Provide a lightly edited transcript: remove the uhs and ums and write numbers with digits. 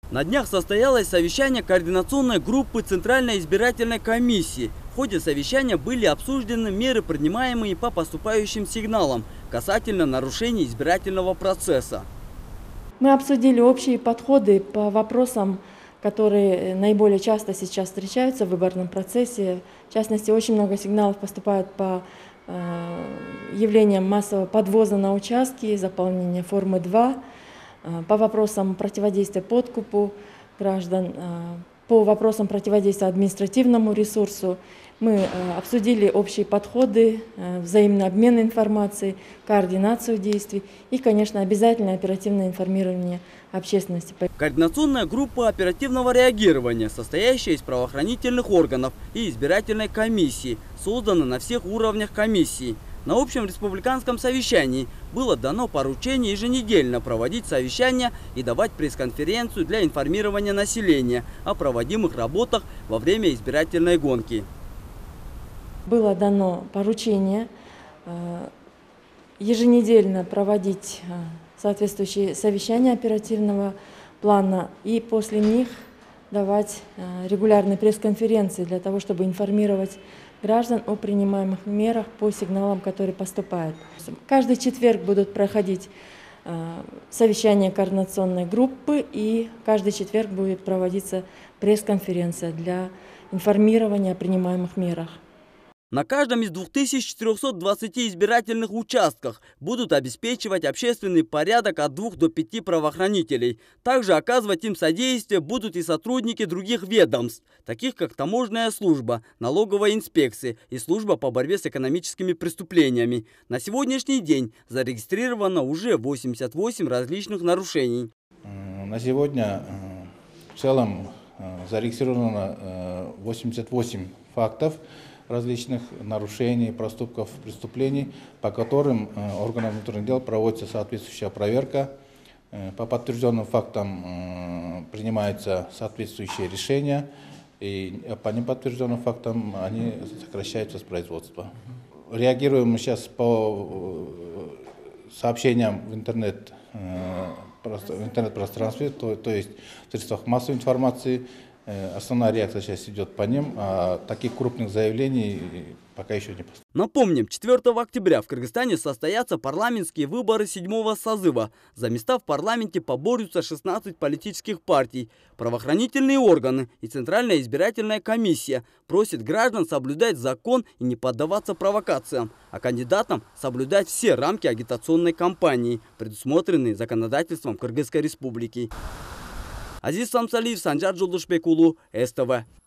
На днях состоялось совещание координационной группы Центральной избирательной комиссии. В ходе совещания были обсуждены меры, принимаемые по поступающим сигналам касательно нарушений избирательного процесса. Мы обсудили общие подходы по вопросам, которые наиболее часто сейчас встречаются в выборном процессе. В частности, очень много сигналов поступает по явлениям массового подвоза на участки, заполнения формы 2, по вопросам противодействия подкупу граждан, по вопросам противодействия административному ресурсу. Мы обсудили общие подходы, взаимный обмен информацией, координацию действий и, конечно, обязательно оперативное информирование общественности. Координационная группа оперативного реагирования, состоящая из правоохранительных органов и избирательной комиссии, создана на всех уровнях комиссии. На общем республиканском совещании было дано поручение еженедельно проводить совещания и давать пресс-конференцию для информирования населения о проводимых работах во время избирательной гонки. Было дано поручение еженедельно проводить соответствующие совещания оперативного плана и после них давать регулярные пресс-конференции для того, чтобы информировать граждан о принимаемых мерах по сигналам, которые поступают. Каждый четверг будут проходить совещания координационной группы, и каждый четверг будет проводиться пресс-конференция для информирования о принимаемых мерах. На каждом из 2420 избирательных участках будут обеспечивать общественный порядок от 2 до 5 правоохранителей. Также оказывать им содействие будут и сотрудники других ведомств, таких как таможенная служба, налоговая инспекция и служба по борьбе с экономическими преступлениями. На сегодняшний день зарегистрировано уже 88 различных нарушений. На сегодня в целом зарегистрировано 88 фактов различных нарушений, проступков, преступлений, по которым органам внутренних дел проводится соответствующая проверка. По подтвержденным фактам принимаются соответствующие решения, и по неподтвержденным фактам они сокращаются с производства. Реагируем мы сейчас по сообщениям в интернет-пространстве, то есть в средствах массовой информации. Основная реакция сейчас идет по ним, а таких крупных заявлений пока еще не поступило. Напомним, 4 октября в Кыргызстане состоятся парламентские выборы 7-го созыва. За места в парламенте поборются 16 политических партий. Правоохранительные органы и Центральная избирательная комиссия просят граждан соблюдать закон и не поддаваться провокациям, а кандидатам соблюдать все рамки агитационной кампании, предусмотренные законодательством Кыргызской республики. Азиз Самсалиев, Санжар Жолдошбек уулу, СТВ.